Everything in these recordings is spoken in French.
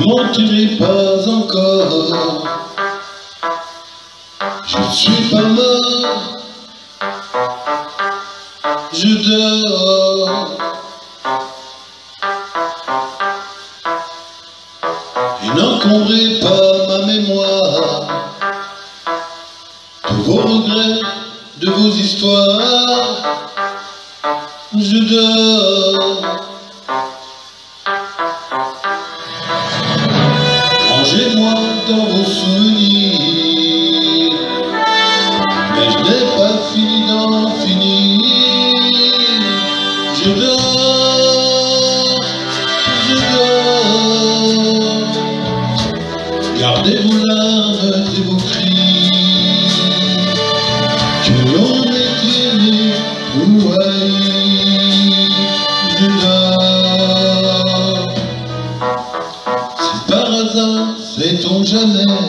mentirai pas encore. Je suis pas mort, je dors. Et n'encombrez pas ma mémoire de vos regrets, de vos histoires. Je dors. Rangez-moi dans vos souvenirs, mais je n'ai pas fini d'en finir. Je dors, je dors. Gardez vos larmes et vos cris, que l'on ait aimé ou haï. Je dors. Si par hasard, sait-on jamais,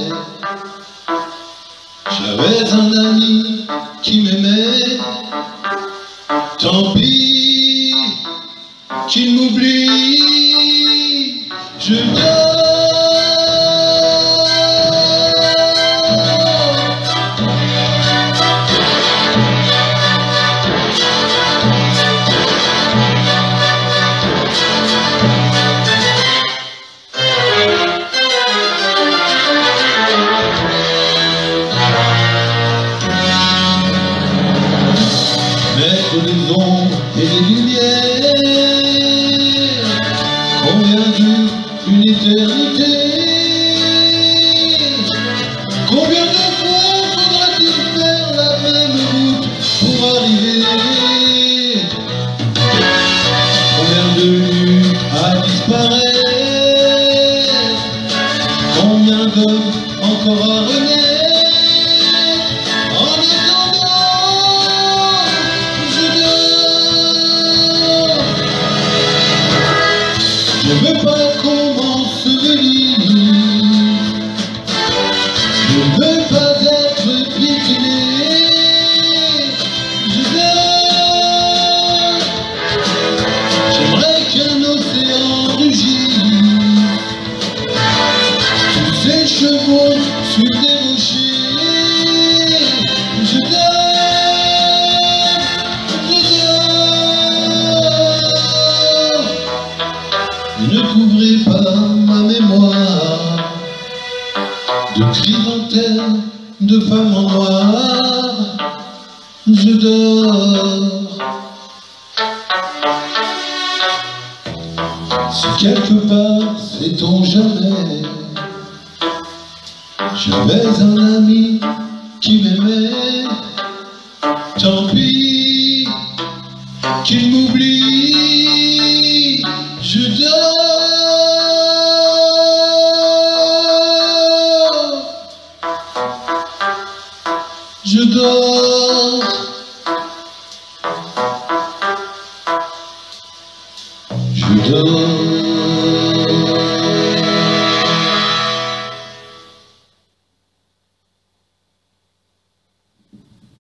j'avais un ami qui m'aimait, tant pis qu'il m'oublie. Je dors. Mettre des ombres et des lumières, combien dure une éternité? Combien de fois faudra-t-il faire la même route pour arriver? Combien de nuits à disparaître? Combien d'hommes encore à renaître? Je ne veux pas qu'on m'ensevelisse, je ne veux pas être piétiné. Je dors. J'aimerais qu'un océan rugisse, tous ces chevaux sur des rochers. Je dors, je dors. Ne couvrez pas ma mémoire de chrysanthèmes, de femmes en noir. Je dors. Si quelque part, sait-on jamais, j'avais un ami qui m'aimait, tant pis qu'il m'oublie. Je dors. Je dors.